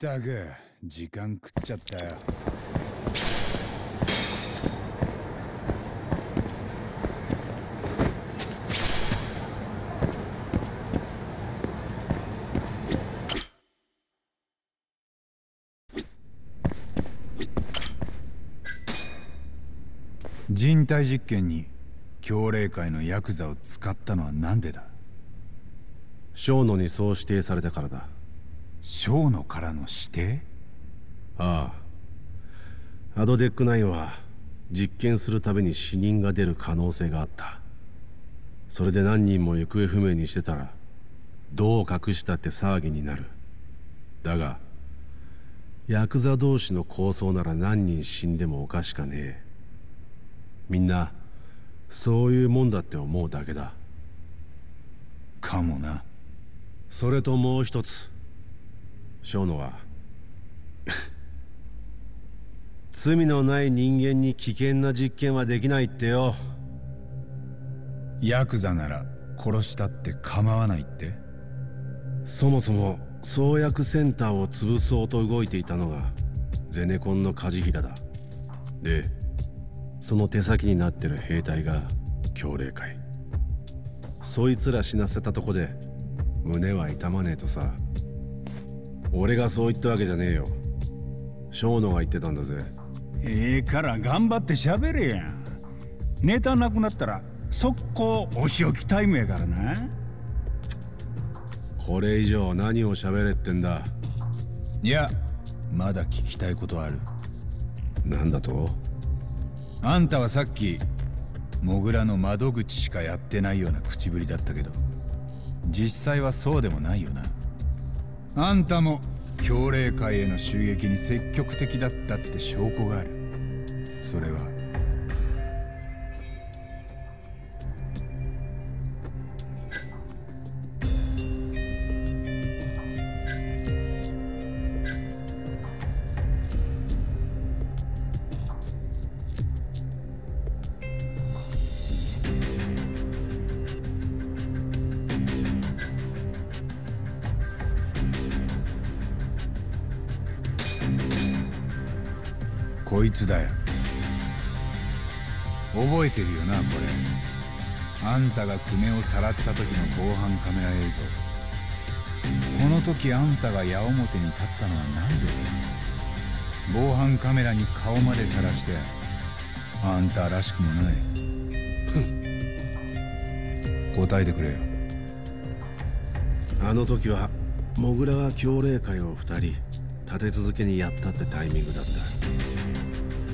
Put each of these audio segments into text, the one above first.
ったく時間食っちゃったよ。人体実験に強霊界のヤクザを使ったのは何でだ？ 小野にそう指定されたからだ。 小野からの指定？ ああ。アドデック9は実験するたびに死人が出る可能性があった。それで何人も行方不明にしてたらどう隠したって騒ぎになる。だがヤクザ同士の抗争なら何人死んでもおかしかねえ。みんなそういうもんだって思うだけだ。 かもな。 それともう一つ、小野は罪のない人間に危険な実験はできないってよ。 ヤクザなら殺したって構わないって？ そもそも創薬センターを潰そうと動いていたのがゼネコンの梶平だ。でその手先になってる兵隊が強霊会。そいつら死なせたとこで胸は痛まねえとさ。俺がそう言ったわけじゃねえよ。小野が言ってたんだぜ。 から頑張って喋れや。ネタなくなったら速攻お仕置きタイムやからな。 これ以上何を喋れってんだ。 いや、まだ聞きたいことある。 なんだと？ あんたはさっきモグラの窓口しかやってないような口ぶりだったけど、実際はそうでもないよな。あんたも強霊界への襲撃に積極的だったって証拠がある。それはこいつだよ。覚えてるよな、これ。あんたが久米をさらった時の防犯カメラ映像。この時あんたが矢面に立ったのは何でだ？防犯カメラに顔までさらしてあんたらしくもない。答えてくれよ。 あの時はモグラが強霊会を2人立て続けにやったってタイミングだった。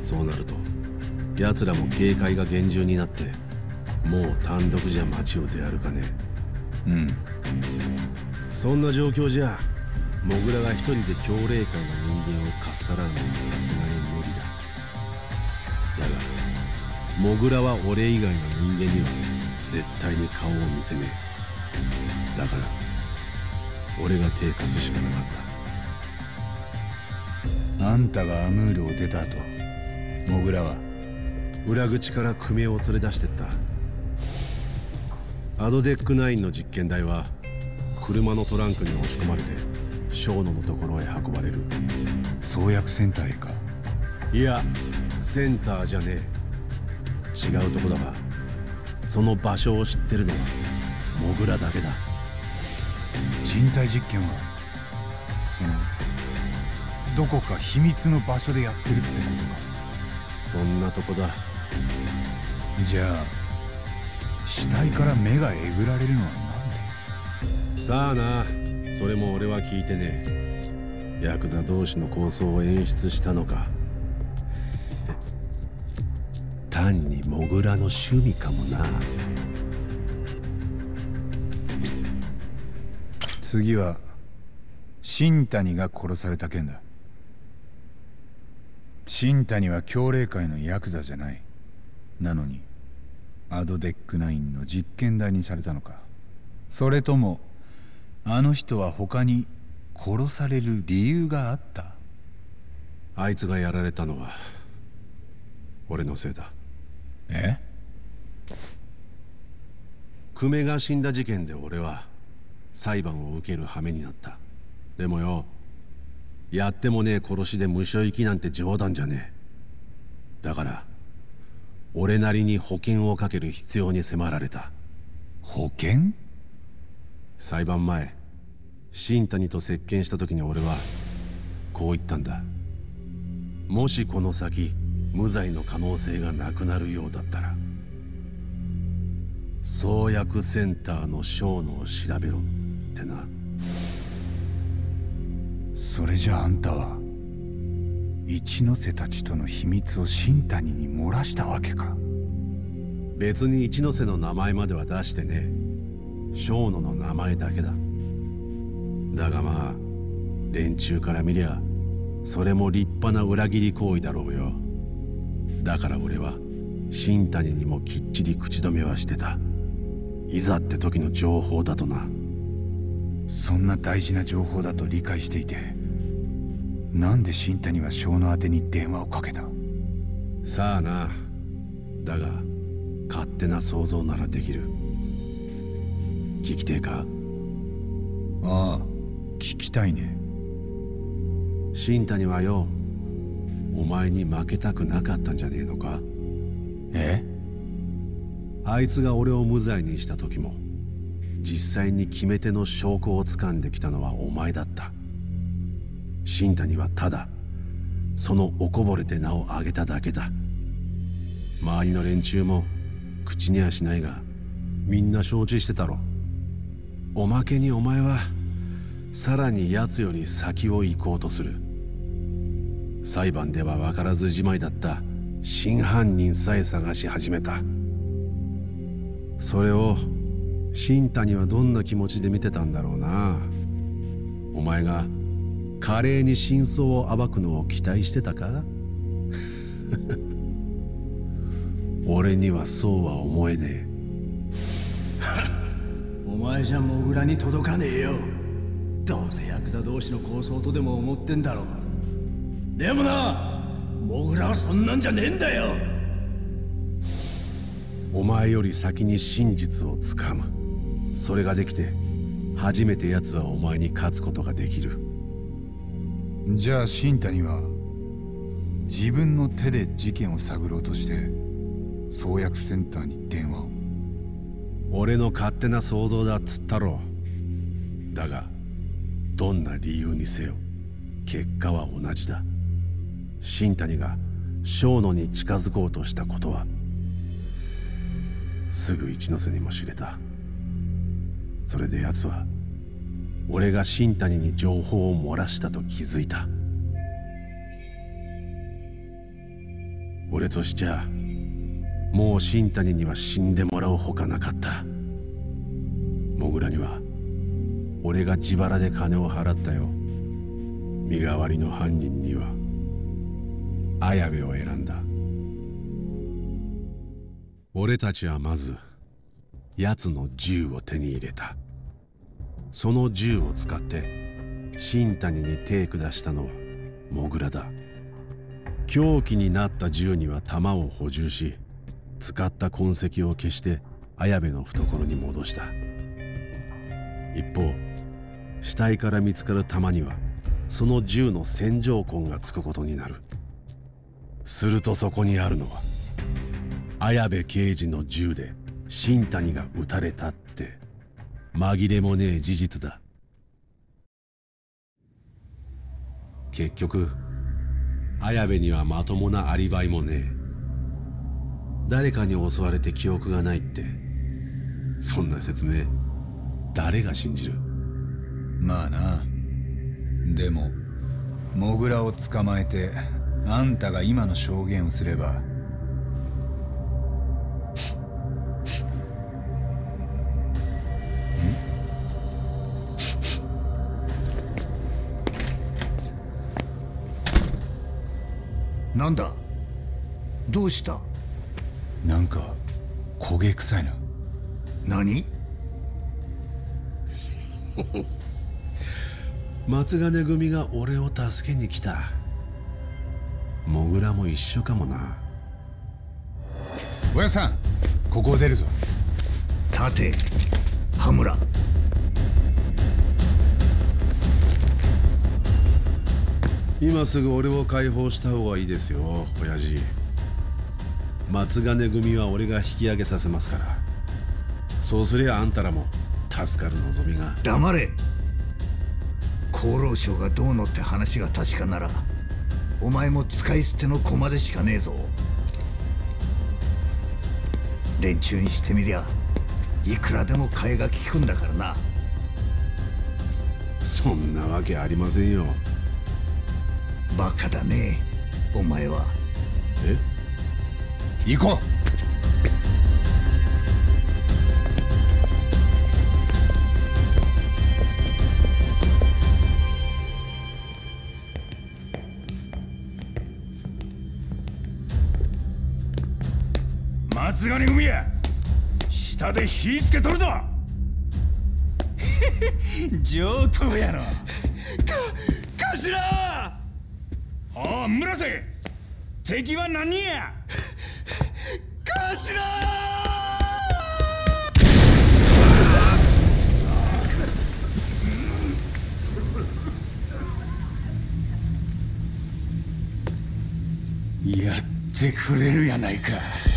そうなると奴らも警戒が厳重になってもう単独じゃ街を出歩かねうん。 そんな状況じゃモグラが一人で強霊界の人間をかっさらうのはさすがに無理だ。だがモグラは俺以外の人間には絶対に顔を見せねえ。だから俺が手貸すしかなかった。 あんたがアムールを出た後、モグラは裏口から久米を連れ出してった。アドデック9の実験台は車のトランクに押し込まれて小野のところへ運ばれる。 創薬センターへか？ いやセンターじゃねえ。違うとこだがその場所を知ってるのはモグラだけだ。 人体実験はそのどこか秘密の場所でやってるってことか？ そんなとこだ。 じゃあ死体から目がえぐられるのはなんで？ さあな、それも俺は聞いてねえ。ヤクザ同士の抗争を演出したのか単にモグラの趣味かもな。 次は新谷が殺された件だ。新谷は強霊界のヤクザじゃない。なのにアドデック9の実験台にされたのか？それともあの人は他に殺される理由があった？ あいつがやられたのは俺のせいだ。 え？ 久米が死んだ事件で俺は裁判を受ける羽目になった。でもよ、 やってもねえ殺しで無所行きなんて冗談じゃねえ。だから俺なりに保険をかける必要に迫られた。 保険？ 裁判前新谷と接見した時に俺はこう言ったんだ。もしこの先無罪の可能性がなくなるようだったら創薬センターの小野を調べろってな。 それじゃあんたは一ノ瀬たちとの秘密を新谷に漏らしたわけか。 別に一ノ瀬の名前までは出してねえ。小野の名前だけだ。だがまあ連中から見りゃそれも立派な裏切り行為だろうよ。だから俺は新谷にもきっちり口止めはしてた。いざって時の情報だとな。 そんな大事な情報だと理解していて、なんで新谷は小野宛てに電話をかけた？ さあな。だが勝手な想像ならできる。聞きてえか？ ああ、聞きたいね。 新谷はよ、お前に負けたくなかったんじゃねえのか？ え？ あいつが俺を無罪にした時も実際に決め手の証拠を掴んできたのはお前だった。新谷はただそのおこぼれで名を挙げただけだ。周りの連中も口にはしないがみんな承知してたろ。おまけにお前はさらに奴より先を行こうとする。裁判では分からずじまいだった真犯人さえ探し始めた。それを新谷はどんな気持ちで見てたんだろうな。お前が華麗に真相を暴くのを期待してたか？俺にはそうは思えねえ。 お前じゃモグラに届かねえよ。どうせヤクザ同士の抗争とでも思ってんだろう。でもな、モグラはそんなんじゃねえんだよ。 お前より先に真実をつかむ。それができて初めて奴はお前に勝つことができる。 じゃあ新谷は自分の手で事件を探ろうとして創薬センターに電話を？ 俺の勝手な想像だっつったろ。だがどんな理由にせよ結果は同じだ。新谷が小野に近づこうとしたことはすぐ一ノ瀬にも知れた。それで奴は俺が新谷に情報を漏らしたと気づいた。俺としちゃもう新谷には死んでもらうほかなかった。モグラには俺が自腹で金を払ったよ。身代わりの犯人には綾部を選んだ。俺たちはまず奴の銃を手に入れた。その銃を使って新谷に手下したのはモグラだ。凶器になった銃には弾を補充し、使った痕跡を消して綾部の懐に戻した。一方死体から見つかる弾にはその銃の線条痕がつくことになる。するとそこにあるのは綾部刑事の銃で新谷が撃たれたって紛れもねえ事実だ。結局綾部にはまともなアリバイもねえ。誰かに襲われて記憶がないって、そんな説明誰が信じる？ まあな。でもモグラを捕まえてあんたが今の証言をすればなんだ？どうした？ なんか焦げ臭いな。 何？ 松金組が俺を助けに来た。モグラも一緒かもな。 おやさん、ここを出るぞ。 立て、羽村。 今すぐ俺を解放した方がいいですよ、親父。松金組は俺が引き上げさせますから。そうすりゃあんたらも助かる望みが。 黙れ。厚労省がどうのって話が確かなら、お前も使い捨ての駒でしかねえぞ。連中にしてみりゃいくらでも替えが利くんだからな。 そんなわけありませんよ。 バカだねお前は。 え？ 行こう。 松金組や、下で火つけとるぞ。上等やの。 頭！ おう村瀬、敵は何人や。やってくれるやないか。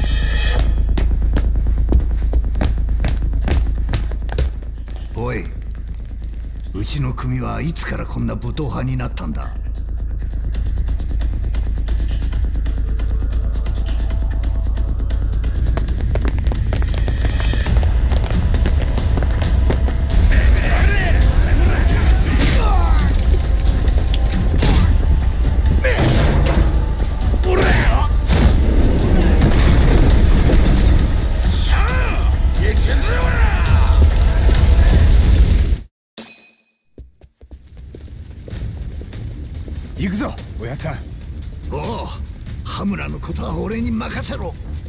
おい、うちの組はいつからこんな武闘派になったんだ。 行くぞ親さん。 おう、羽村のことは俺に任せろ。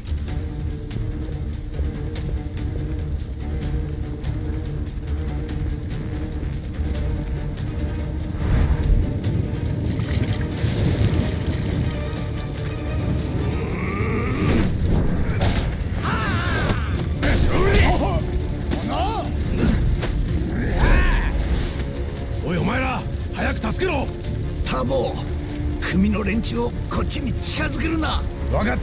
おいお前ら、早く助けろ。 タボ、組の連中をこっちに近づけるな。 分かった。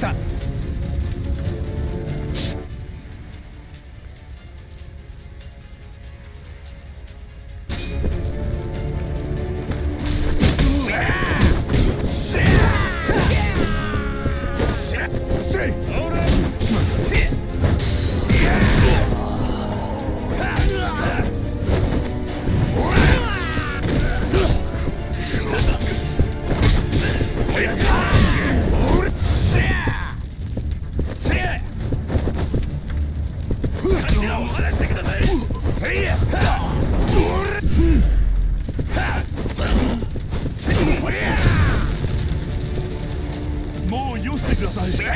もうよしてください。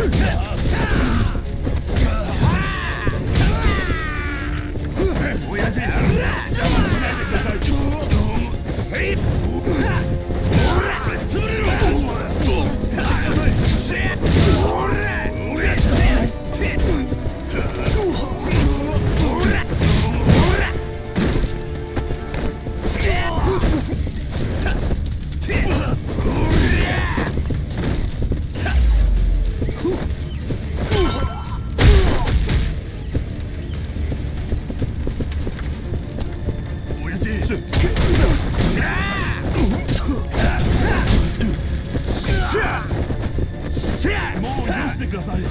親父、邪魔しないでください。もう許してください。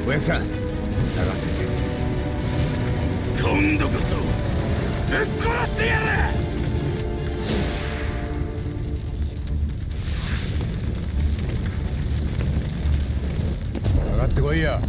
おやさん下がってて。 今度こそぶっ殺してやる。 上がってこいや。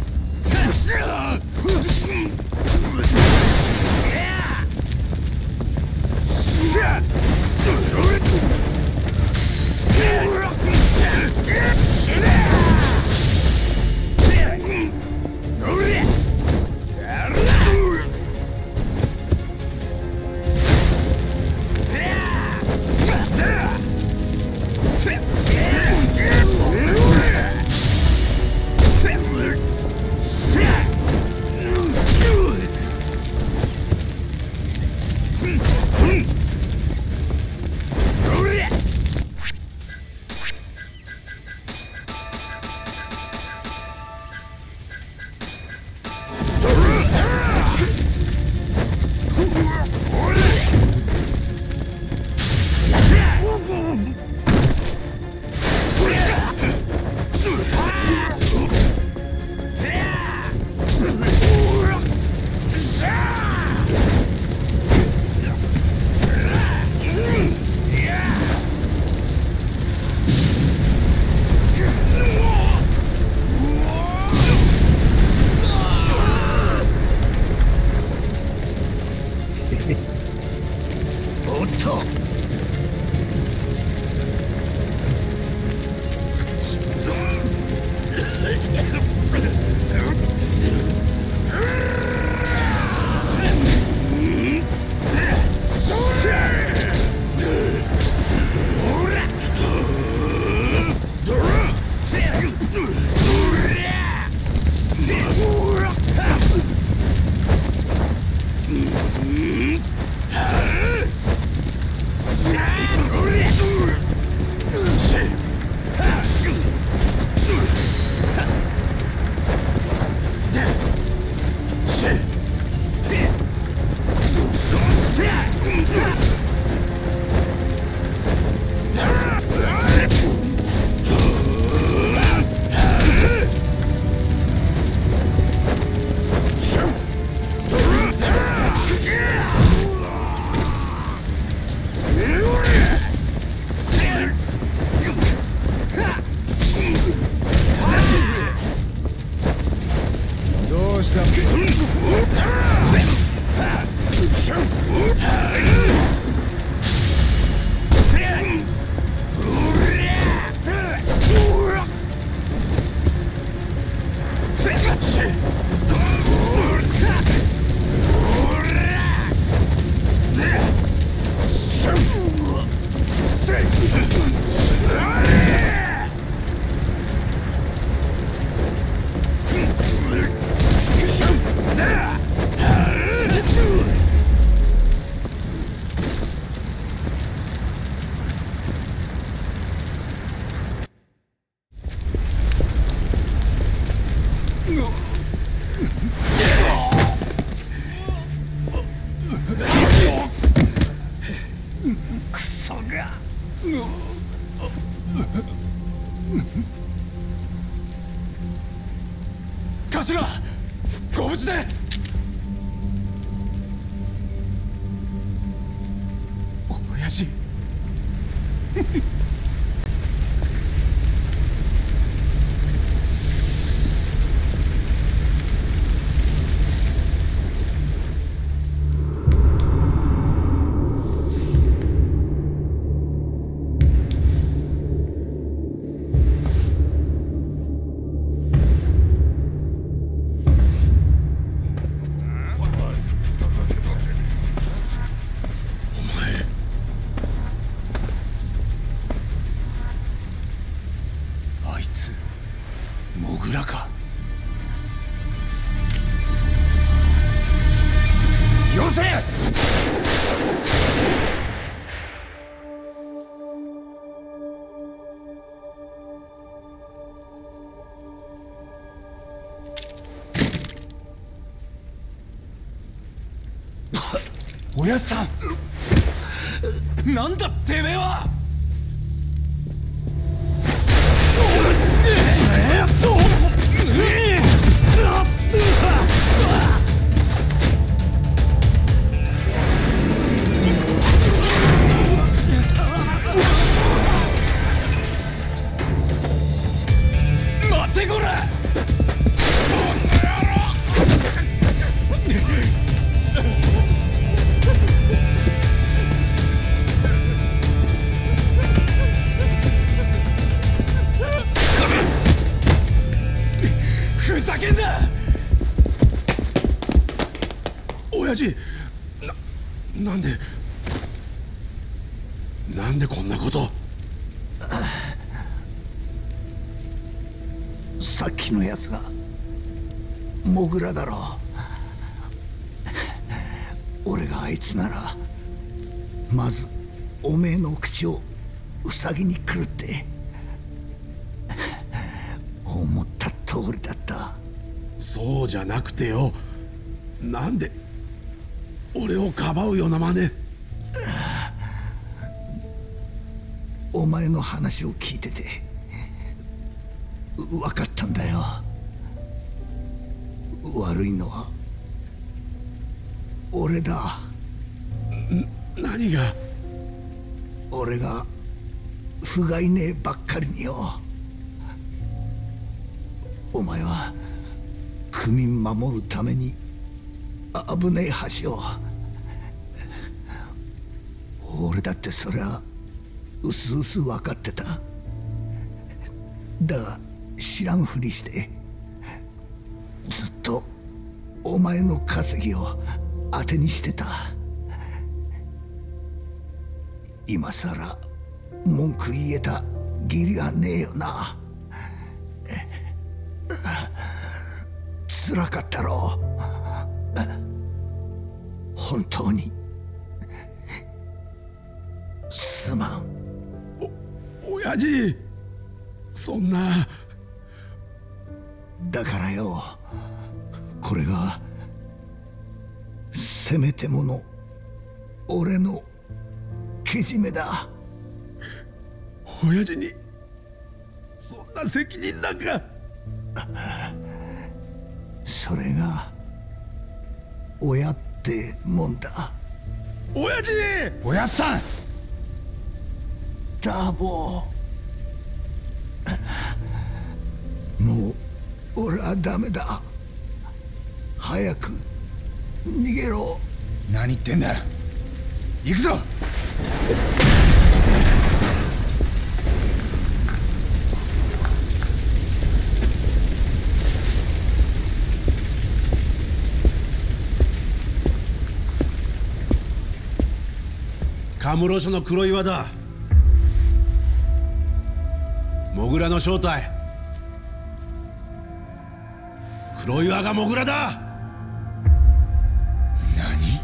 頭、ご無事で。親父おやっさん、なんだてめえは。 ざけんな。親父、なんでこんなこと。 さっきのやつがモグラだろう。俺があいつならまずおめえの口をウサギにくるって思った通りだった。 そうじゃなくてよ、なんで俺をかばうような真似。 お前の話を聞いてて分かったんだよ。悪いのは俺だ。 何が。 俺が不甲斐ねえばっかりによ。お前は区民守るために危ねえ橋を。俺だってそりゃうすうす分かってた。だが知らんふりしてずっとお前の稼ぎを当てにしてた。今さら文句言えた義理はねえよな。辛かったろう。本当にすまん。 親父、そんな。 だからよ、これがせめてもの俺のけじめだ。 親父にそんな責任なんか。 それが親ってもんだ。 親父。 おやっさん。 ダーボー、もう俺はダメだ。早く逃げろ。 何言ってんだ。行くぞ。 カムロ署の黒岩だ。モグラの正体。黒岩がモグラだ。 何。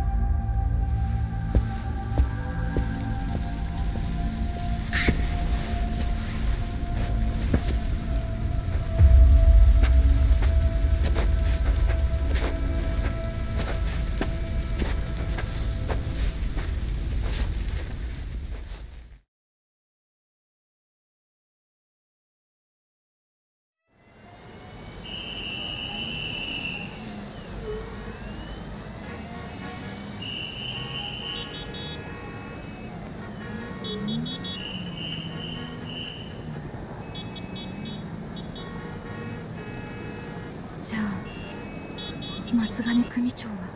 じゃあ松金組長は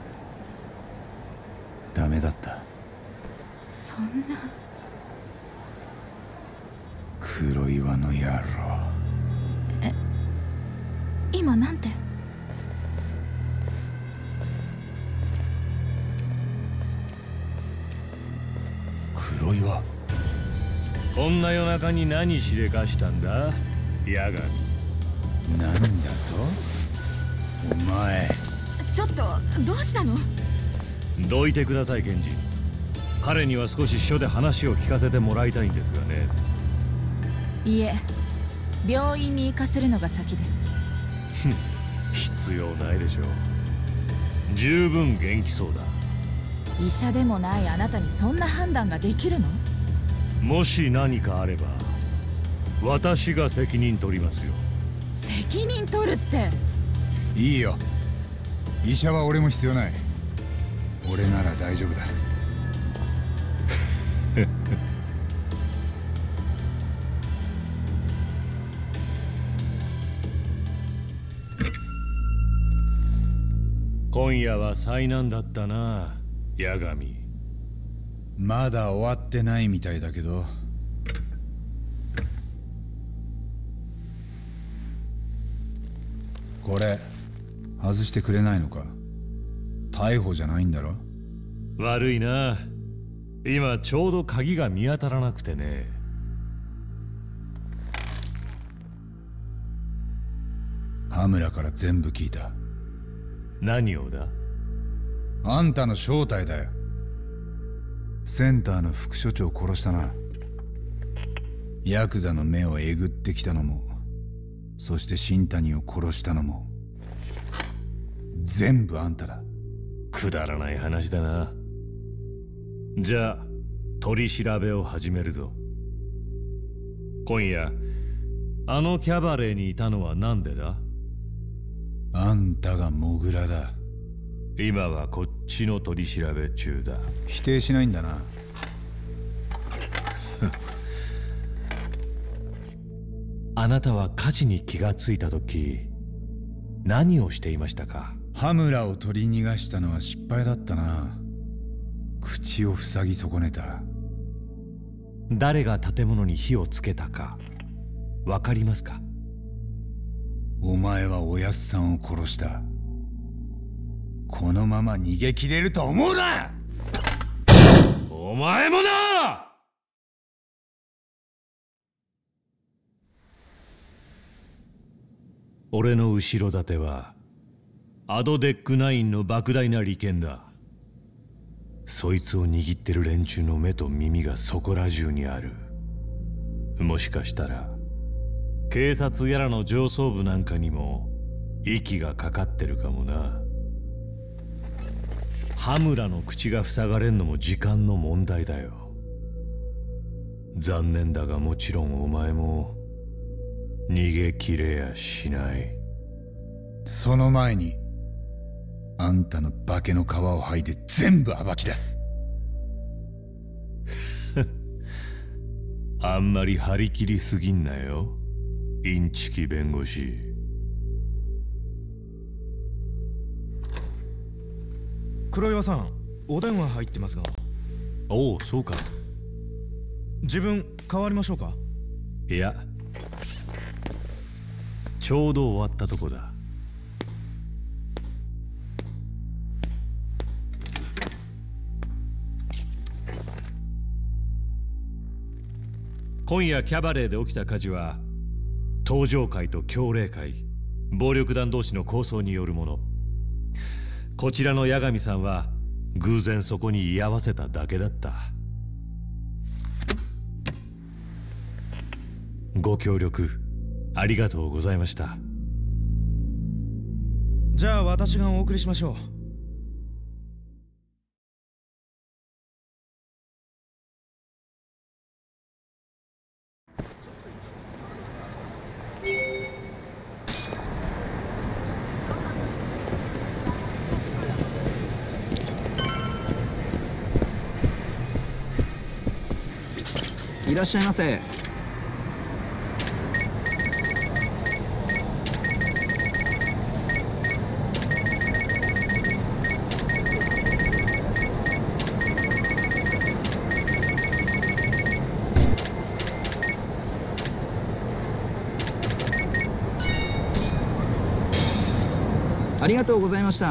ダメだった。 そんな。 黒岩の野郎。 今なんて。 黒岩。 こんな夜中に何しでかしたんだ、八神。 なんだと。お前。 ちょっとどうしたの。 どいてください検事。彼には少し署で話を聞かせてもらいたいんですがね。 いえ、病院に行かせるのが先です。 必要ないでしょう。十分元気そうだ。 医者でもないあなたにそんな判断ができるの。 もし何かあれば私が責任取りますよ。 責任取るって。 いいよ。医者は俺も必要ない。俺なら大丈夫だ。 今夜は災難だったな、八神。 まだ終わってないみたいだけど。 これ外してくれないのか？逮捕じゃないんだろ？ 悪いな。今ちょうど鍵が見当たらなくてね。 羽村から全部聞いた。 何をだ？ あんたの正体だよ。センターの副所長を殺したな。ヤクザの目をえぐってきたのも、そして新谷を殺したのも全部あんただ。 くだらない話だな。じゃあ取り調べを始めるぞ。今夜あのキャバレーにいたのは何でだ？ あんたがモグラだ。 今はこっちの取り調べ中だ。 否定しないんだな。 あなたは火事に気がついた時何をしていましたか？ 羽村を取り逃がしたのは失敗だったな。口を塞ぎ損ねた。 誰が建物に火をつけたかわかりますか？ お前はおやっさんを殺した。このまま逃げ切れると思うな！ お前もな！俺の後ろ盾はアドデック9の莫大な利権だ。そいつを握ってる連中の目と耳がそこら中にある。もしかしたら警察やらの上層部なんかにも息がかかってるかもな。羽村の口が塞がれんのも時間の問題だよ。残念だがもちろんお前も逃げ切れやしない。 その前にあんたの化けの皮を剥いで全部暴き出す。 あんまり張り切りすぎんなよ、インチキ弁護士。 黒岩さん、お電話入ってますが。 おお、そうか。 自分代わりましょうか？ いや、ちょうど終わったとこだ。今夜キャバレーで起きた火事は登場会と強霊会、暴力団同士の抗争によるもの。こちらの八神さんは偶然そこに居合わせただけだった。ご協力ありがとうございました。 じゃあ私がお送りしましょう。 いらっしゃいませ。ありがとうございました。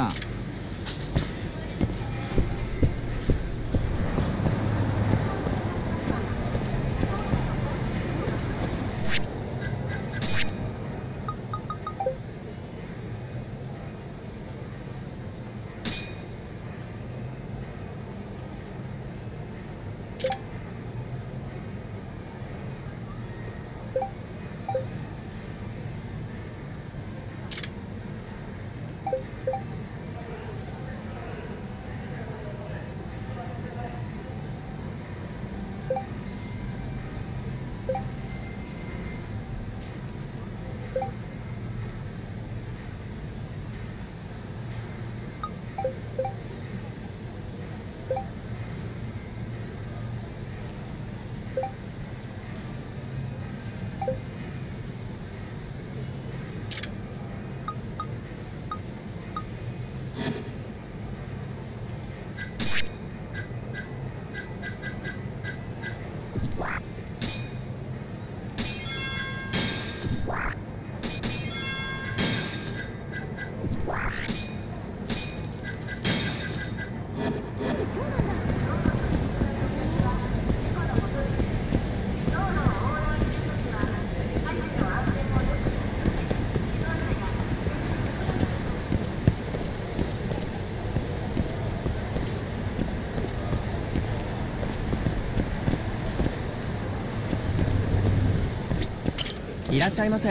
らっしゃいませ。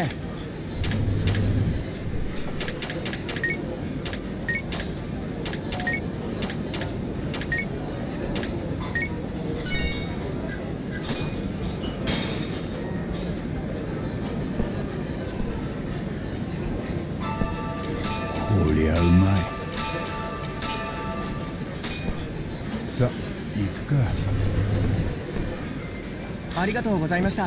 こりゃうまい。さあ行くか。 ありがとうございました。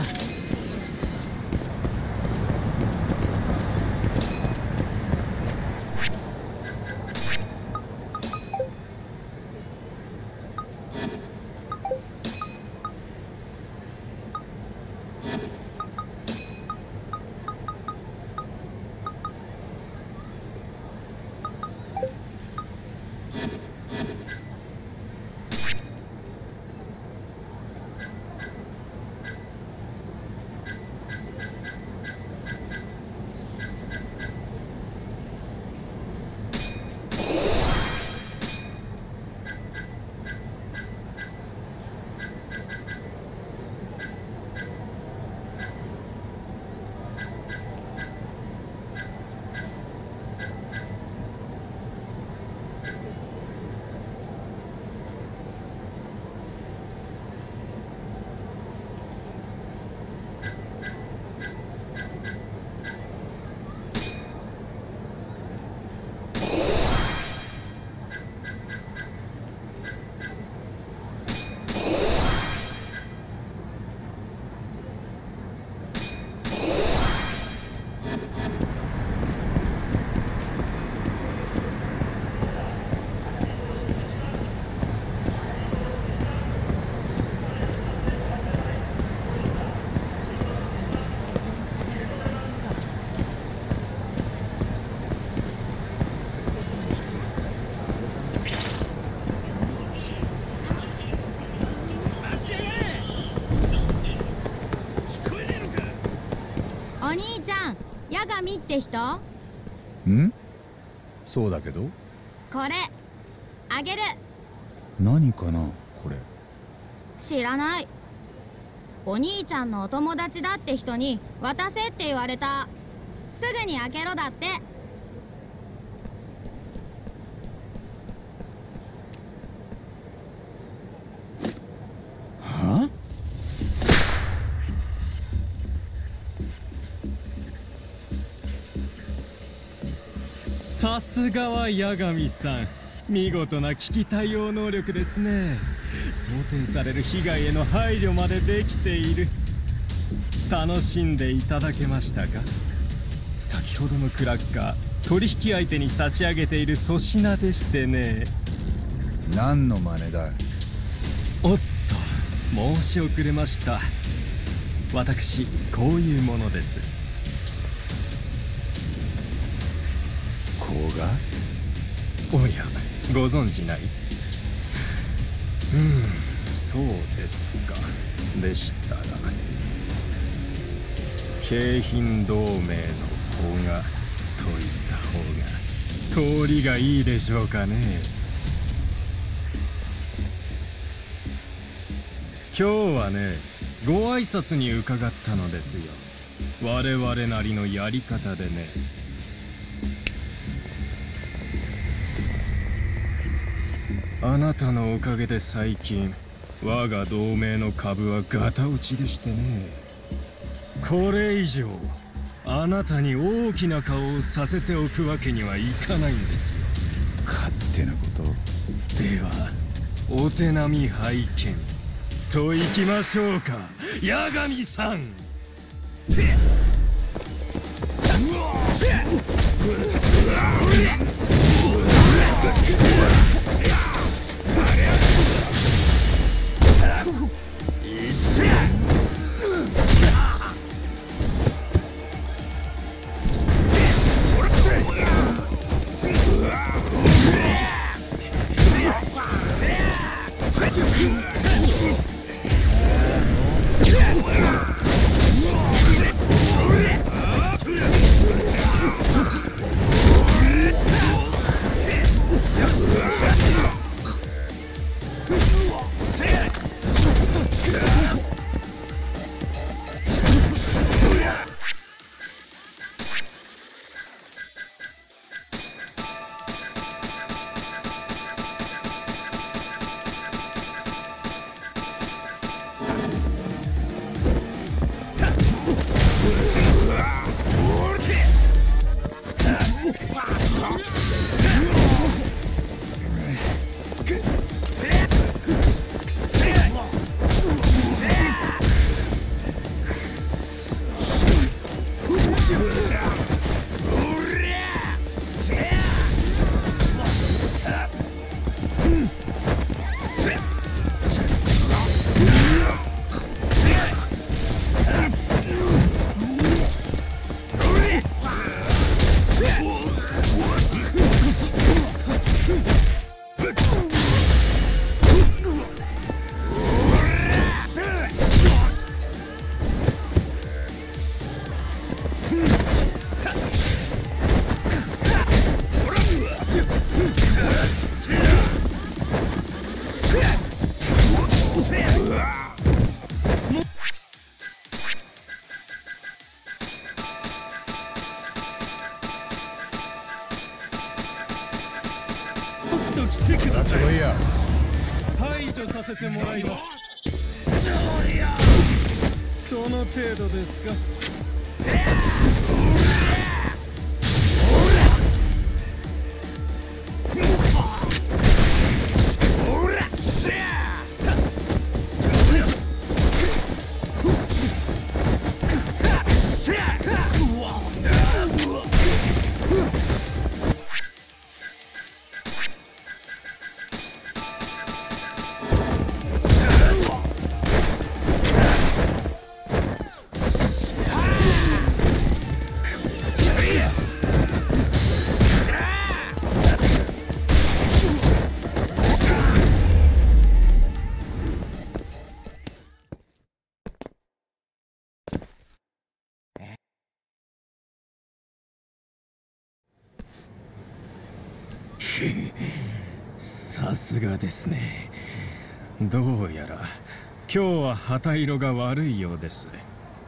お兄ちゃん、八神って人？ ん？そうだけど。 これあげる。 何かなこれ。 知らない。お兄ちゃんのお友達だって人に渡せって言われた。すぐに開けろだって。 は？ さすがは八神さん、見事な危機対応能力ですね。想定される被害への配慮までできている。楽しんでいただけましたか？先ほどのクラッカー、取引相手に差し上げている粗品でしてね。 何の真似だ？ おっと、申し遅れました。私、こういうものです。 こうが？ おや、ご存じない？そうですか。でしたら京浜同盟の子がといった方が通りがいいでしょうかね。今日はね、ご挨拶に伺ったのですよ。我々なりのやり方でね。あなたのおかげで最近我が同盟の株はガタ落ちでしてね。これ以上あなたに大きな顔をさせておくわけにはいかないんですよ。 勝手なこと。 ではお手並み拝見といきましょうか、八神さん。 排除させてもらいます。その程度ですか。さすがですね。どうやら今日は旗色が悪いようです。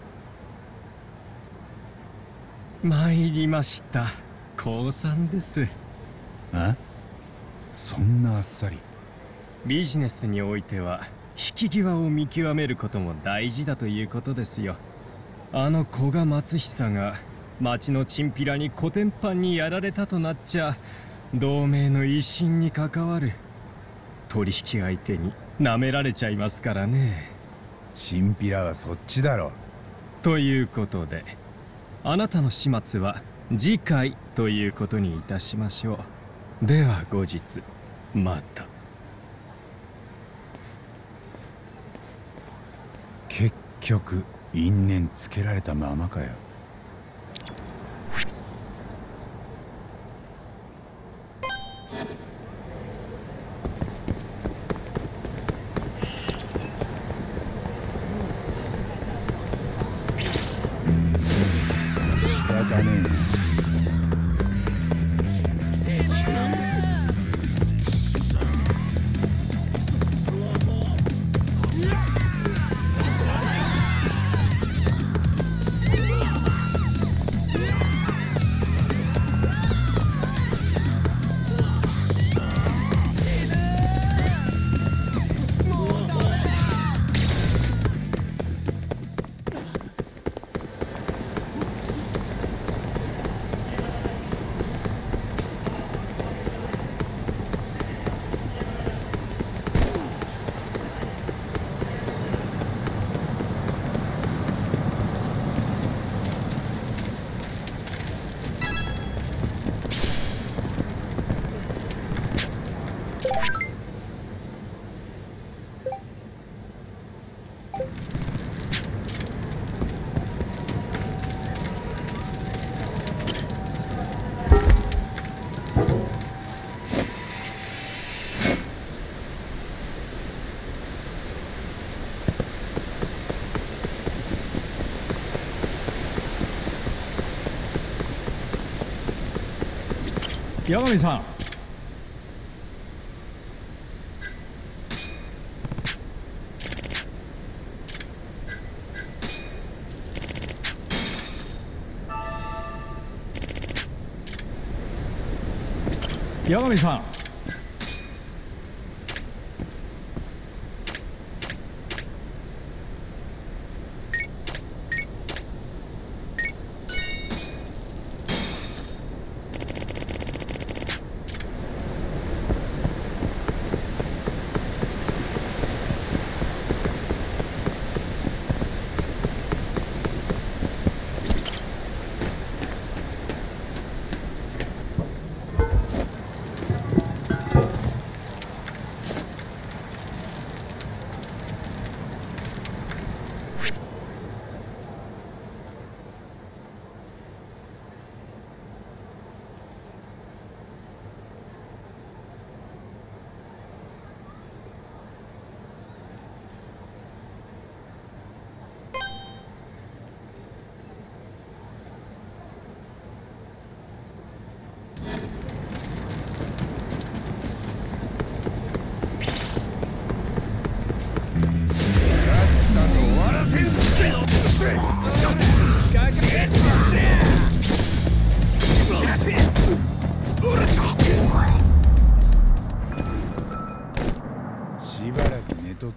参りました。降参です。 あ？そんなあっさり。 ビジネスにおいては引き際を見極めることも大事だということですよ。あの古賀松久が町のチンピラにコテンパンにやられたとなっちゃ同盟の威信に関わる。取引相手に舐められちゃいますからね。 チンピラはそっちだろ。 ということであなたの始末は次回ということにいたしましょう。では後日また。 結局因縁つけられたままかよ。仕方ねえな。 八神さん、八神さん、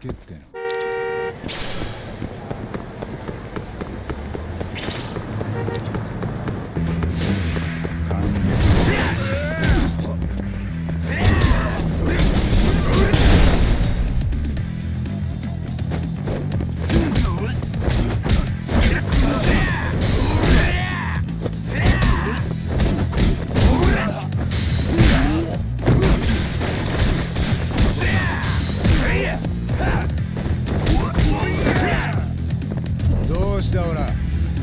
けっての。どうしたオラ。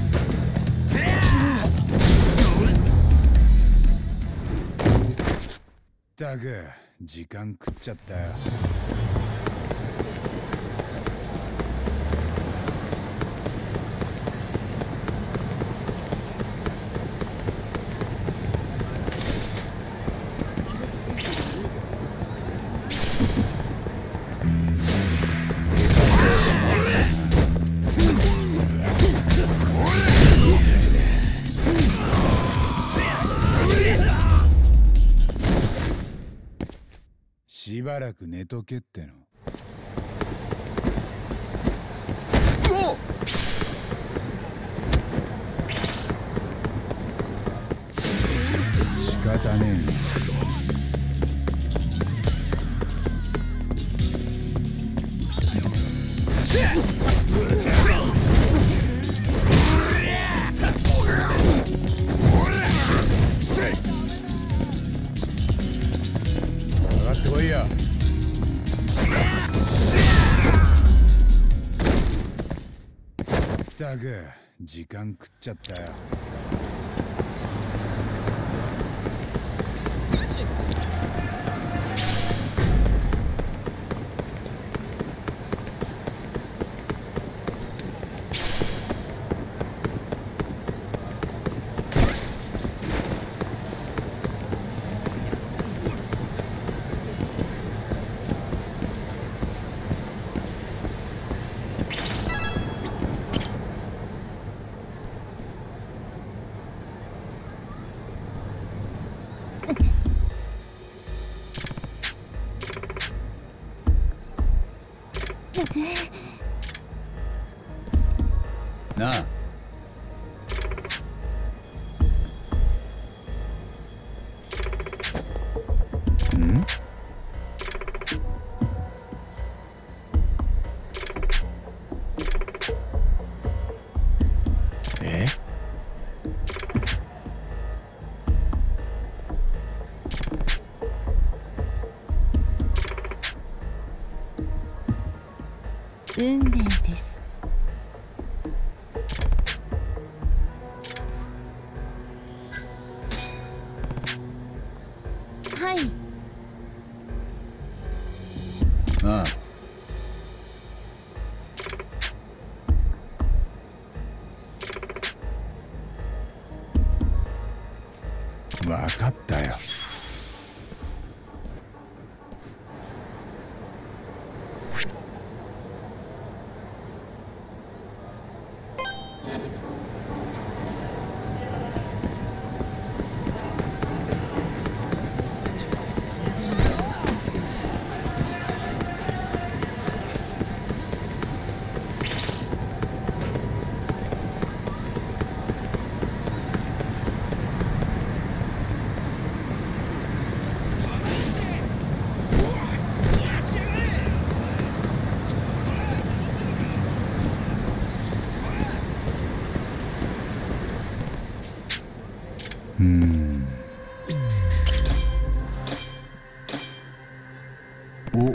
ったく時間食っちゃったよ。しばらく寝とけっての。仕方ねえな。上がってこいや。ったく時間食っちゃったよ。なあ。ん？え？ 運命です。はい。 ああ。わかったよ。お。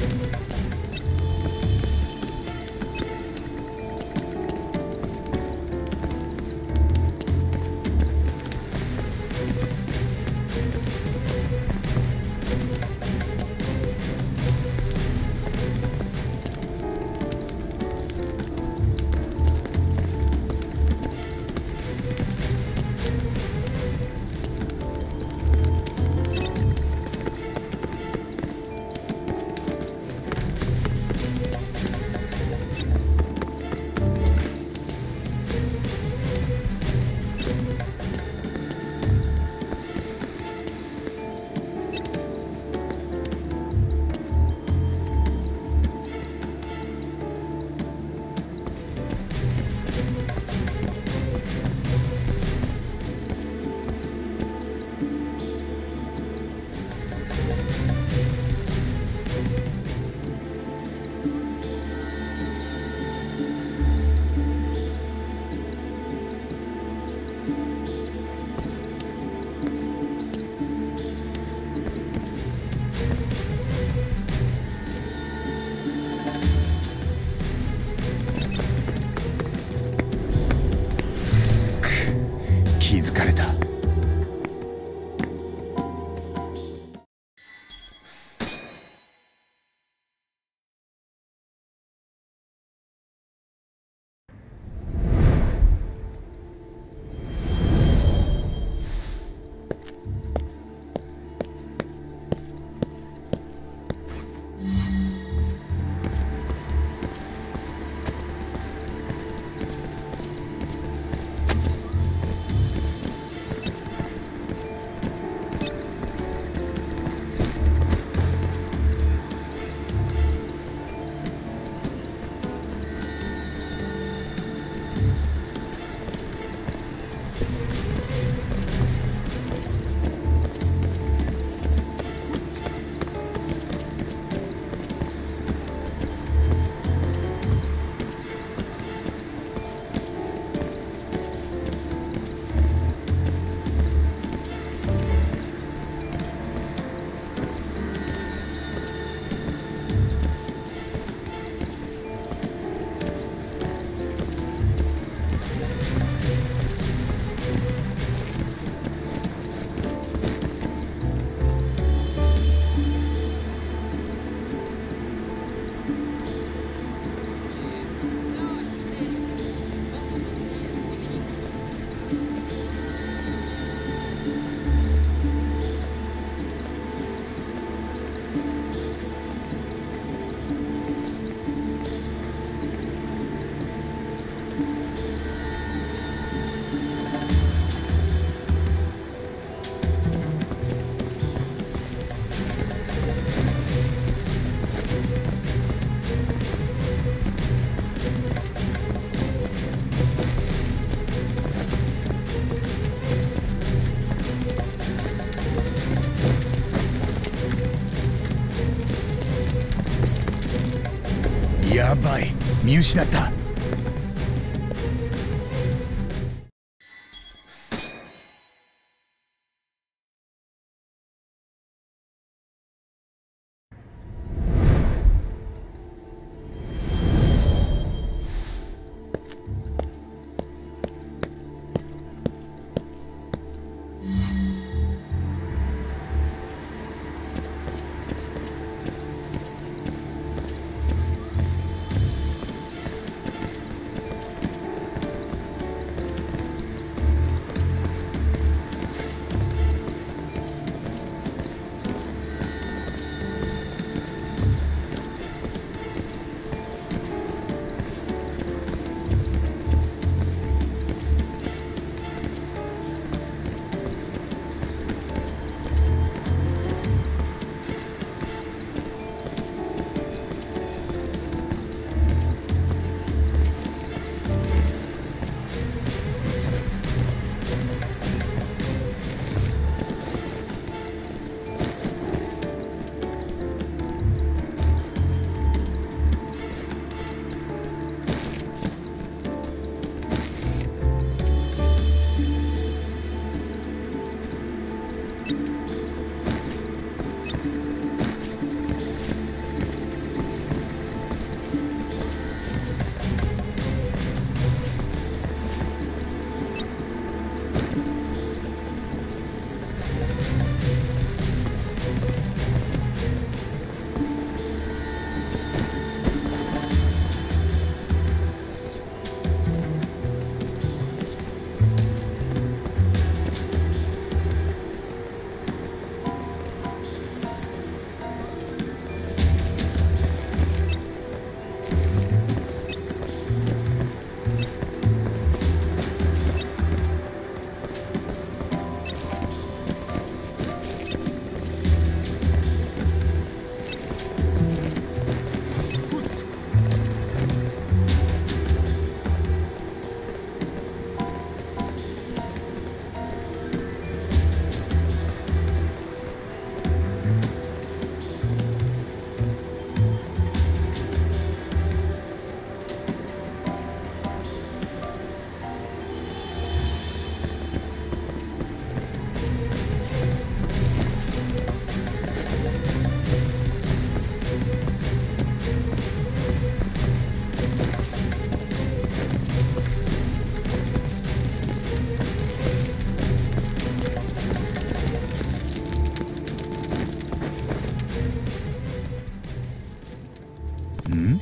気づかれた。やばい、見失った。 ん？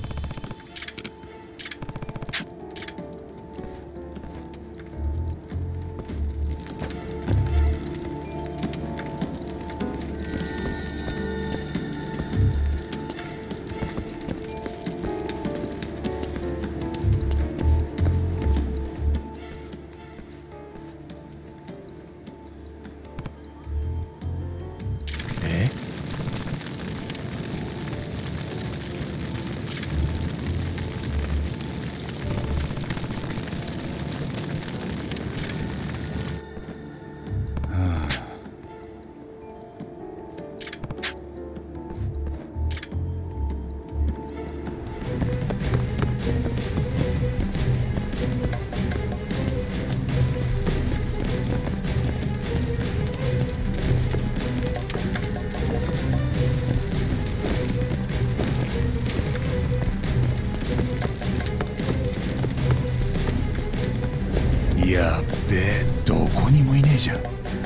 やっべえ、どこにもいねえじゃん。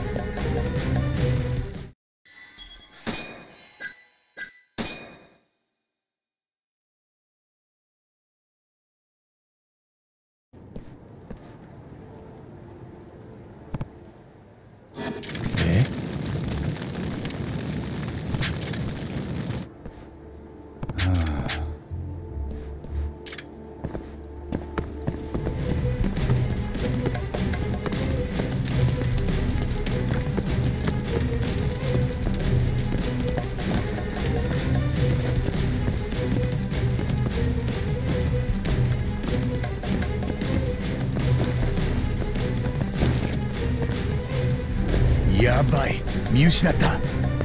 やばい、見失った。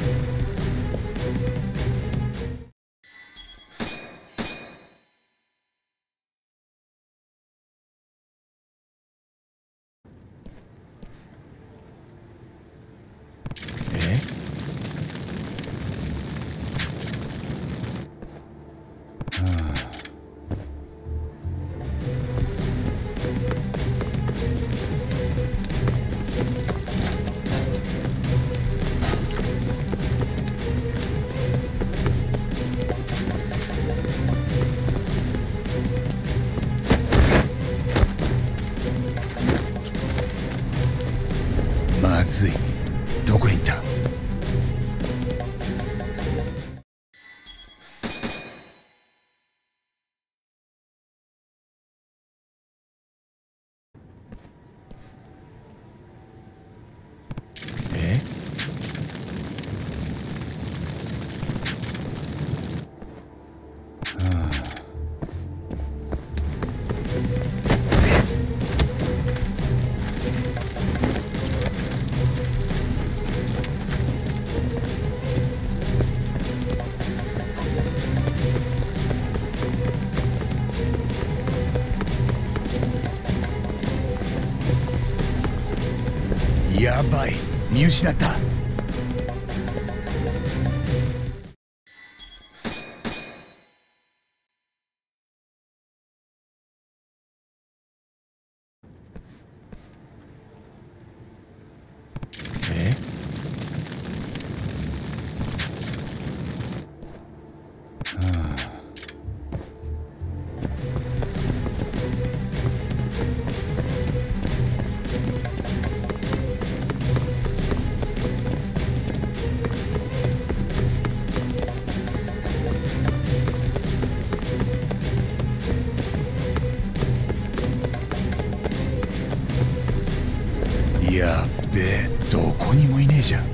まずい、どこに行った？やばい、見失った。やっべえ、どこにもいねえじゃん。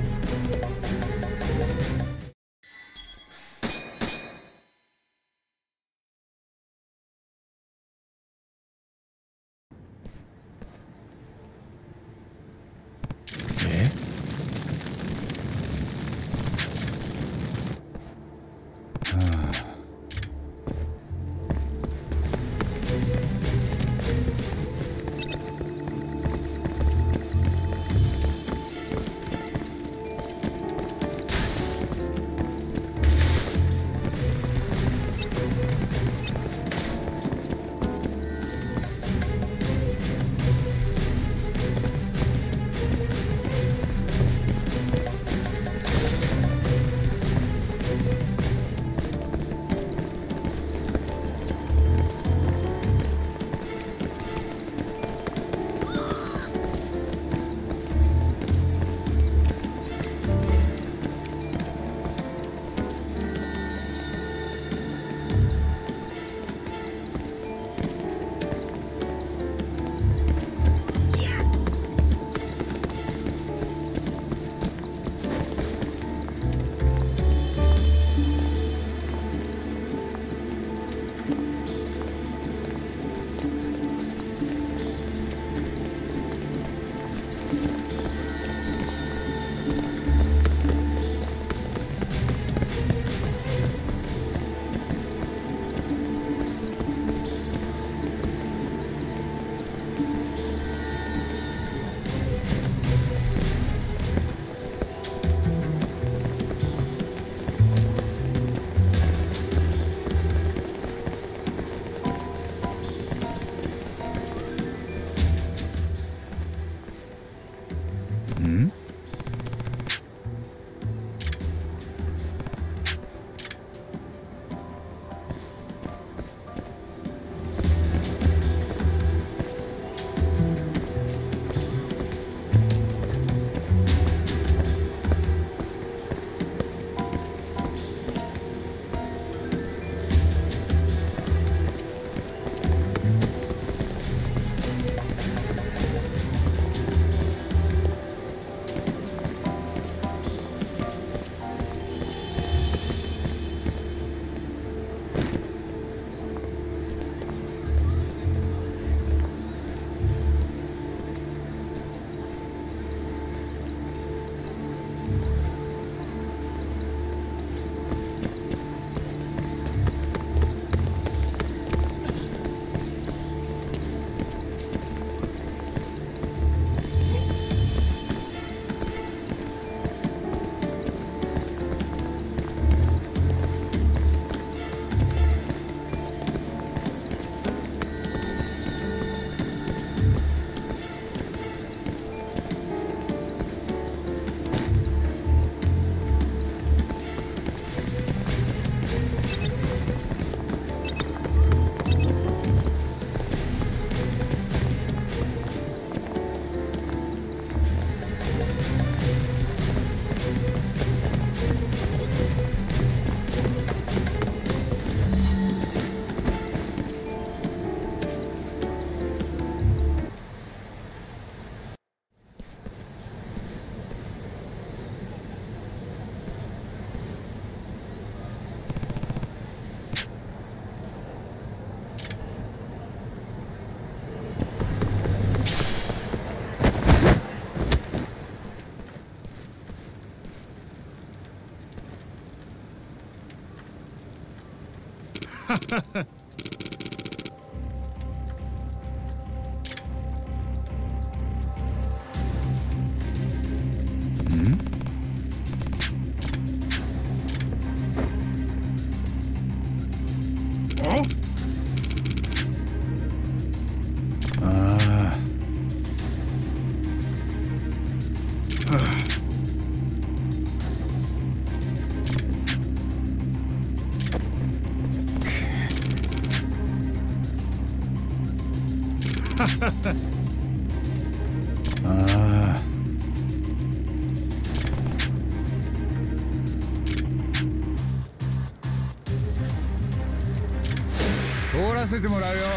通らせてもらうよ。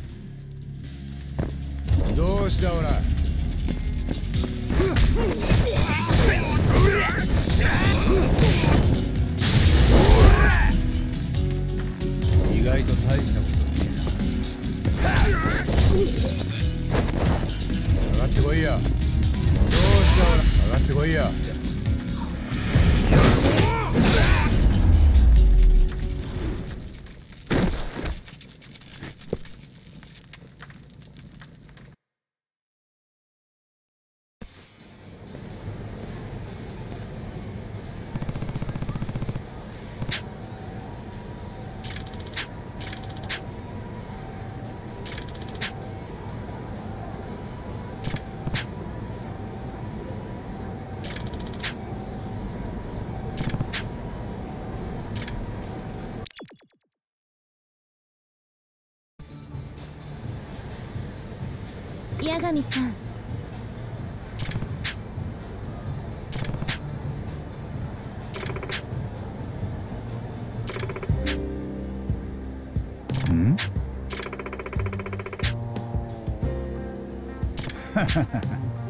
どうしたオラ。意外と大したことねえな。上がってこいや。どうしたオラ。上がってこいや。 八神さん。 ん？ははは。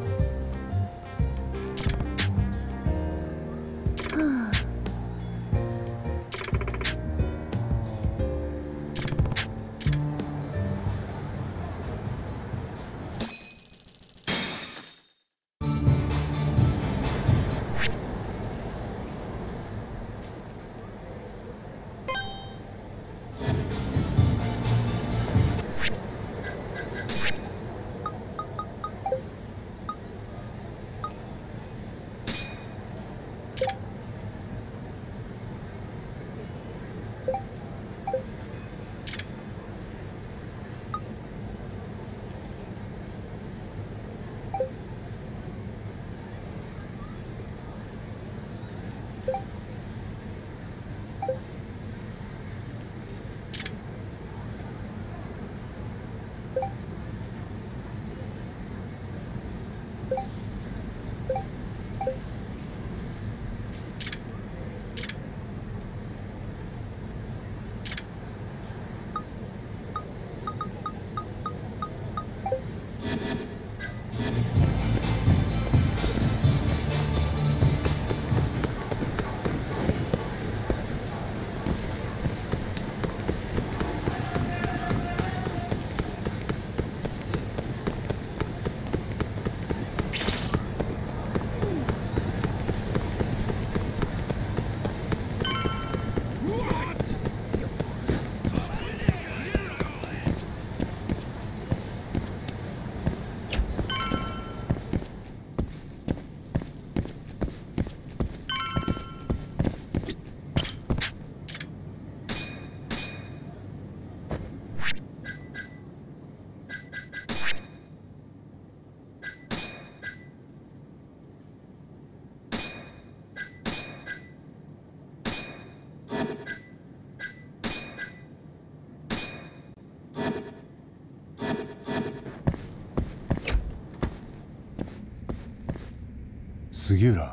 杉浦。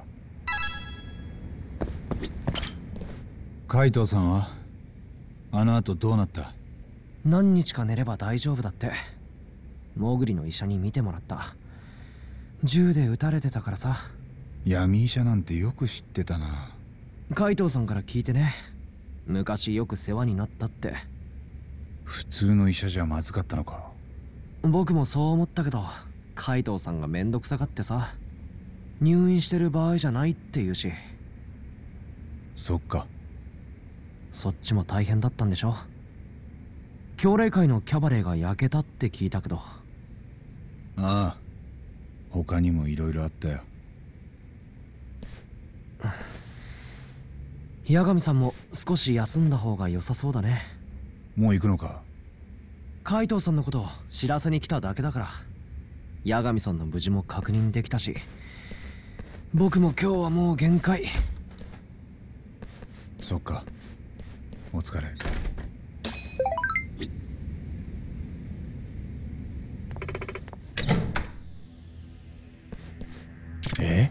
海藤さんはあの後どうなった？ 何日か寝れば大丈夫だって。モグリの医者に見てもらった。銃で撃たれてたからさ。 闇医者なんてよく知ってたな。 海藤さんから聞いてね。昔よく世話になったって。 普通の医者じゃまずかったのか。 僕もそう思ったけど、海藤さんがめんどくさがってさ、入院してる場合じゃないって言うし。 そっか。 そっちも大変だったんでしょ？ 教霊会のキャバレーが焼けたって聞いたけど。 ああ、他にもいろいろあったよ。 八神さんも少し休んだ方が良さそうだね。 もう行くのか？ 海藤さんのことを知らせに来ただけだから。八神さんの無事も確認できたし、僕も今日はもう限界。 そっか、お疲れ。え？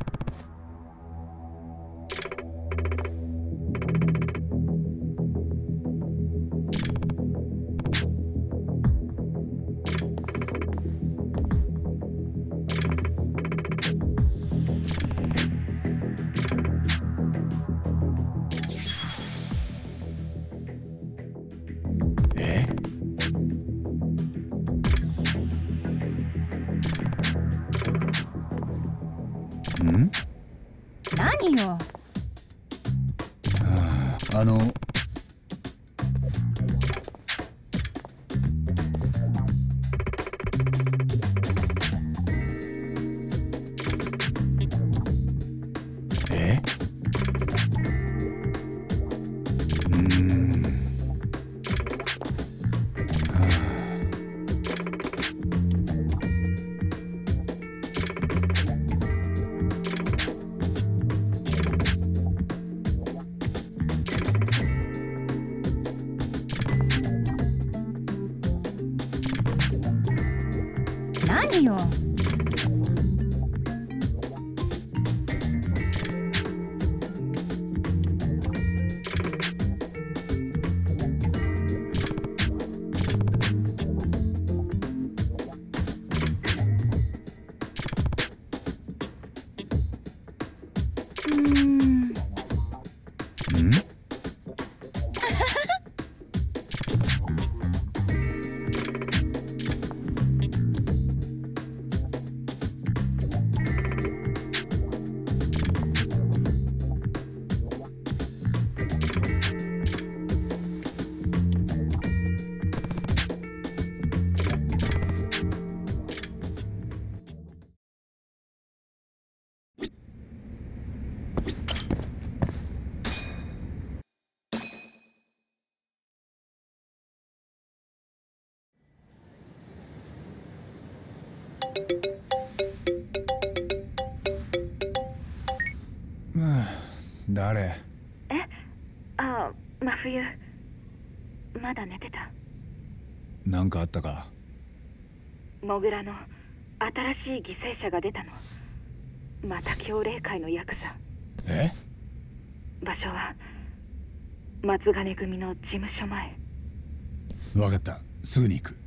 ん？ 何よ。何よ。 誰？ ああ、真冬。まだ寝てた。 なんかあったか？ モグラの新しい犠牲者が出たの。また教霊会のヤクザ。 え？ 場所は松金組の事務所前。 分かった、すぐに行く。